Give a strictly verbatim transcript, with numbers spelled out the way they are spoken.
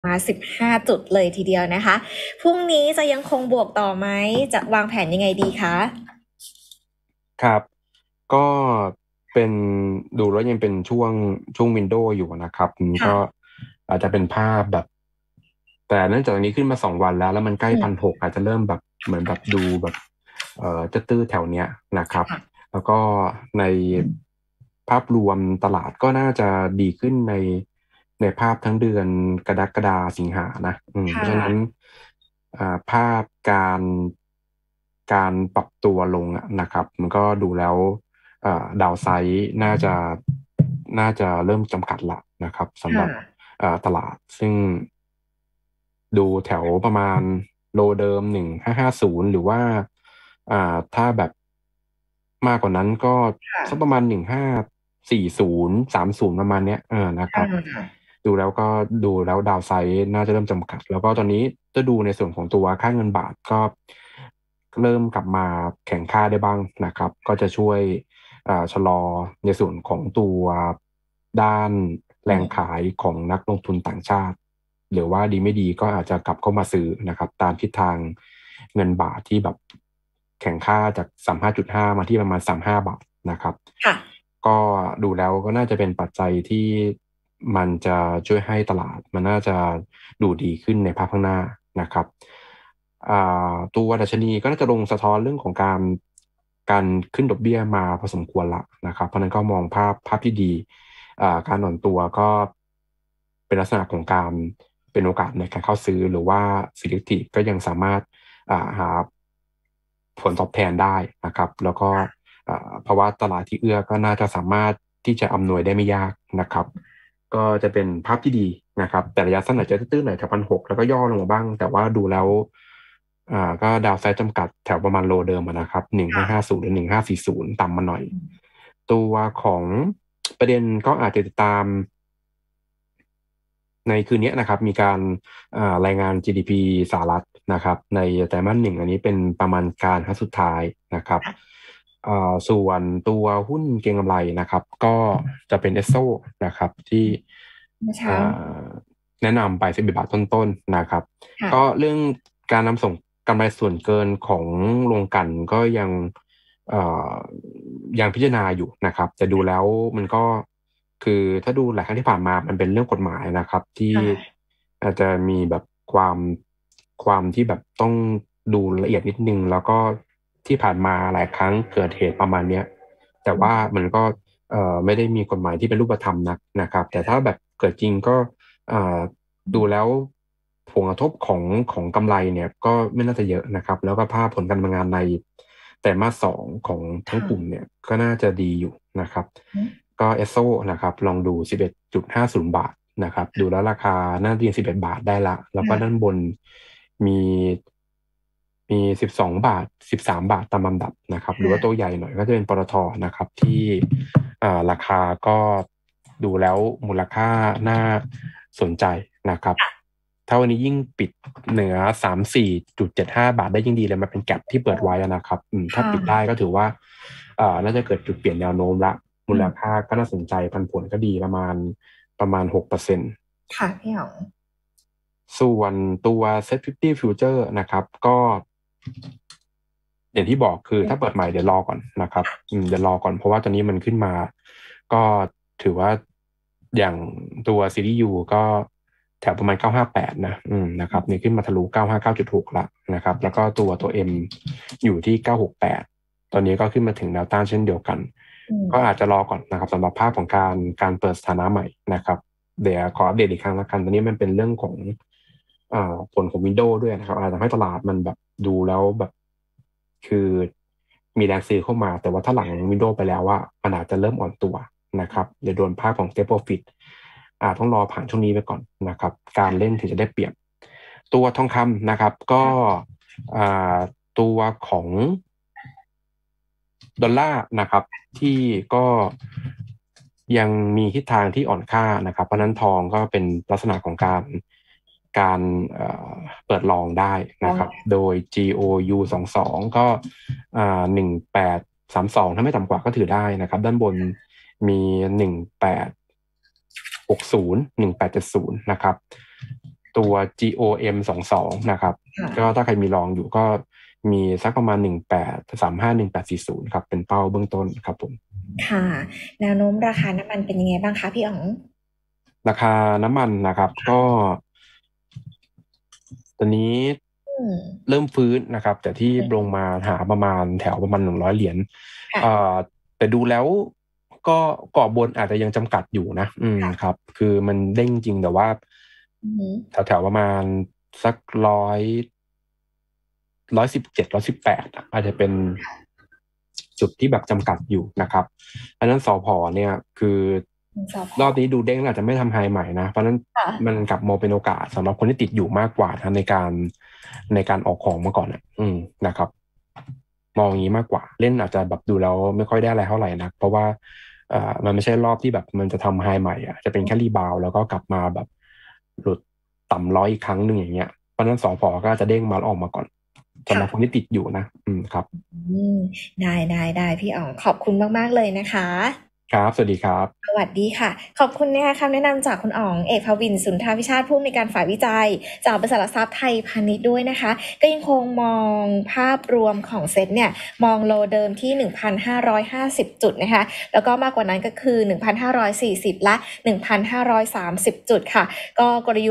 มาสิบห้าจุดเลยทีเดียวนะคะพรุ่งนี้จะยังคงบวกต่อไหมจะวางแผนยังไงดีคะครับก็เป็นดูแล้วยังเป็นช่วงช่วงวินโดว์อยู่นะครับอืมก็ค่ะอาจจะเป็นภาพแบบแต่เนื่องจากอันนี้ขึ้นมาสองวันแล้วแล้วมันใกล้อืมพันหกอาจจะเริ่มแบบเหมือนแบบดูแบบเอ่อจะตื้อแถวเนี้ยนะครับค่ะแล้วก็ในภาพรวมตลาดก็น่าจะดีขึ้นในในภาพทั้งเดือนกรกฎาสิงหานะอืมเพราะค่ะฉะนั้นอ่าภาพการการปรับตัวลงอะนะครับมันก็ดูแล้วดาวไซด์น่าจะน่าจะเริ่มจำกัดละนะครับสำหค่ะรับอ่าตลาดซึ่งดูแถวประมาณโลเดิมหนึ่งห้าห้าศูนย์หรือว่าอ่าถ้าแบบมากกว่านั้นก็ค่ะสักประมาณหนึ่งห้าสี่ศูนย์สามศูนย์ประมาณเนี้ยเออนะครับค่ะดูแล้วก็ดูแล้วดาวไซด์น่าจะเริ่มจำกัดแล้วก็ตอนนี้จะดูในส่วนของตัวค่าเงินบาทก็เริ่มกลับมาแข่งค่าได้บ้างนะครับก็จะช่วยอ่าชะลอในส่วนของตัวด้านแรงอืมขายของนักลงทุนต่างชาติหรือว่าดีไม่ดีก็อาจจะกลับเข้ามาซื้อนะครับตามทิศทางเงินบาทที่แบบแข่งค่าจากสามห้าจุดห้ามาที่ประมาณสามห้าบาทนะครับค่ะก็ดูแล้วก็น่าจะเป็นปัจจัยที่มันจะช่วยให้ตลาดมันน่าจะดูดีขึ้นในภาพข้างหน้านะครับอ่าตัวดัชนีก็น่าจะลงสะท้อนเรื่องของการการขึ้นดอกเบี้ยมาพอสมควรละนะครับเพราะฉะนั้นก็มองภาพภาพที่ดีอ่าการอ่อนตัวก็เป็นลักษณะของการเป็นโอกาสในการเข้าซื้อหรือว่า selective ก็ยังสามารถอ่าหาผลตอบแทนได้นะครับแล้วก็อ่าภาวะตลาดที่เอื้อก็น่าจะสามารถที่จะอำนวยได้ไม่ยากนะครับ ก็จะเป็นภาพที่ดีนะครับแต่ระยะสั้นอาจจะตื้นๆหน่อยแถวพันหกแล้วก็ย่อลงมาบ้างแต่ว่าดูแล้วอ่าก็ดาวไซด์จำกัดแถวประมาณโลเดิมอะนะครับหนึ่งห้าห้าศูนย์หรือหนึ่งห้าสี่ศูนย์ต่ำมาหน่อยตัวของประเด็นก็อาจจะติดตามในคืนนี้นะครับมีการอ่ารายงาน จี ดี พี สหรัฐนะครับในไตรมาสหนึ่งอันนี้เป็นประมาณการครั้งสุดท้ายนะครับอ่าส่วนตัวหุ้นเก็งกำไรนะครับก็จะเป็นเอสโซนะครับที่เมื่อเอ่เช้าอแนะนำไปสิบบาทต้นๆนะครับก็ค่ะเรื่องการนำส่งกำไรส่วนเกินของโรงกลั่นก็ยังเอ่อยังพิจารณาอยู่นะครับแต่ดูแล้วมันก็คือถ้าดูหลายครั้งที่ผ่านมามันเป็นเรื่องกฎหมายนะครับที่ค่ะอาจจะมีแบบความความที่แบบต้องดูละเอียดนิดนึงแล้วก็ที่ผ่านมาหลายครั้งเกิดเหตุประมาณเนี้ยแต่ว่ามันก็ เอ่อไม่ได้มีกฎหมายที่เป็นรูปธรรมนักนะครับแต่ถ้าแบบเกิดจริงก็เอ่อดูแล้วผลกระทบของของกำไรเนี่ยก็ไม่น่าจะเยอะนะครับแล้วก็ภาพผลการดำเนินงานในแต่มาสสองของทั้งกลุ่มค่ะเนี่ยก็น่าจะดีอยู่นะครับก็เอสโซนะครับลองดูสิบเอ็ดจุดห้าศูนย์บาทนะครับดูแล้วราคาน่าจะยืนสิบเอ็ดบาทได้ละแล้วก็ด้านบนมีมีสิบสองบาทสิบสามบาทตามลำดับนะครับหรือว่าตัวใหญ่หน่อยก็จะเป็นปตทนะครับที่ อ่าราคาก็ดูแล้วมูลค่าน่าสนใจนะครับถ้าวันนี้ยิ่งปิดเหนือสามสี่จุดเจ็ดห้าบาทได้ยิ่งดีเลยมันเป็นแก็ปที่เปิดไว้อะนะครับอืมถ้าปิดได้ค่ะก็ถือว่าอ่าน่าจะเกิดจุดเปลี่ยนแนวโน้มละมูอืมลค่าก็น่าสนใจปันผลก็ดีประมาณประมาณหกเปอร์เซ็นต์ค่ะพี่หยองส่วนตัว เซ็ต ห้าสิบ Future นะครับก็อย่างที่บอกคือถ้าเปิดใหม่เดี๋ยวรอก่อนนะครับอืมเดี๋ยวรอก่อนเพราะว่าตอนนี้มันขึ้นมาก็ถือว่าอย่างตัวซีรีส์ U ก็แถวประมาณเก้าห้าแปดนะอืมนะครับนี่ขึ้นมาทะลุเก้าห้าเก้าจุดหกละนะครับแล้วก็ตัวตัว M อยู่ที่เก้าหกแปดตอนนี้ก็ขึ้นมาถึงแนวต้านเช่นเดียวกันอืมก็อาจจะรอก่อนนะครับสำหรับภาพของการการเปิดสถานะใหม่นะครับ เดี๋ยวขออัปเดตอีกครั้งละกันตอนนี้มันเป็นเรื่องของอ่าผลของวินโดว์ด้วยนะครับอาจจะทำให้ตลาดมันแบบดูแล้วแบบคือมีแรงซื้อเข้ามาแต่ว่าถ้าหลังวินโดว์ไปแล้วว่ามันอาจจะเริ่มอ่อนตัวนะครับเดี๋ยวโดนภาพของ Step Profit อ่าต้องรอผ่านช่วงนี้ไปก่อนนะครับการเล่นถึงจะได้เปรียบตัวทองคำนะครับก็อ่าตัวของ ดอลลาร์นะครับที่ก็ยังมีทิศทางที่อ่อนค่านะครับเพราะนั้นทองก็เป็นลักษณะของการการเอ่อเปิดลองได้ลองนะครับโดย จี โอ ยู สองสิบสองก็อ่าหนึ่งแปดสามสองถ้าไม่ต่ำกว่าก็ถือได้นะครับด้านบนมีหนึ่งแปดหกศูนย์หนึ่งแปดเจ็ดศูนย์นะครับตัว จี โอ เอ็ม สองสอง นะครับค่ะก็ถ้าใครมีลองอยู่ก็มีสักประมาณหนึ่งแปดสามห้า หนึ่งแปดสี่ศูนย์ครับเป็นเป้าเบื้องต้นครับผมค่ะแนวโน้มราคาน้ำมันเป็นยังไงบ้างคะพี่อ๋องราคาน้ำมันนะครับ ก็ ตอนนี้อืมเริ่มฟื้นนะครับ แต่ที่อืมลงมาหาประมาณแถวประมาณหนึ่งร้อยเหรียญค่ะเอ่อแต่ดูแล้วก็กรอบบนอาจจะยังจำกัดอยู่นะ อืมค่ะครับ คือมันเด้งจริงแต่ว่าอือฮึแถวๆประมาณสัก ร้อย ร้อยสิบเจ็ด ร้อยสิบแปด อะ อาจจะเป็นค่ะจุดที่แบบจำกัดอยู่นะครับ อันนั้น สผ. เนี่ย คืออืม สผ. รอบนี้ดูเด้งแล้วอาจจะไม่ทำไฮใหม่นะ เพราะฉะนั้นค่ะมันกลับมองเป็นโอกาสสำหรับคนที่ติดอยู่มากกว่านะในการ ในการออกของมาก่อนน่ะ อืม นะครับ มองอย่างงี้มากกว่า เล่นอาจจะแบบดูแล้วไม่ค่อยได้อะไรเท่าไรนัก เพราะว่า เอ่อ มันไม่ใช่รอบที่แบบมันจะทำไฮใหม่อะ จะเป็นแค่รีบาวด์แล้วก็กลับมาแบบหลุดต่ำร้อยอีกครั้งหนึ่ง อย่างเงี้ย เพราะฉะนั้น สผ. ก็จะเด้งมาแล้วออกมาก่อน สำหรับค่ะคนที่ติดอยู่นะ อืม ครับอืม ได้ ๆ ๆ พี่อ๋อง ขอบคุณมาก ๆ เลยนะคะครับ สวัสดีครับสวัสดีค่ะ ขอบคุณนะคะคำแนะนำจากคุณอ๋อง เอกภวินทร์ สุนทราวิชาติ ผู้อำนวยการฝ่ายวิจัย จากบริษัทหลักทรัพย์ไทยพาณิชย์ด้วยนะคะ ก็ยังคงมองภาพรวมของเซ็ตเนี่ย มองโลเดิมที่ หนึ่งพันห้าร้อยห้าสิบ จุดนะคะ แล้วก็มากกว่านั้นก็คือ หนึ่งพันห้าร้อยสี่สิบ และ หนึ่งพันห้าร้อยสามสิบ จุดค่ะ ก็กลยุทธ์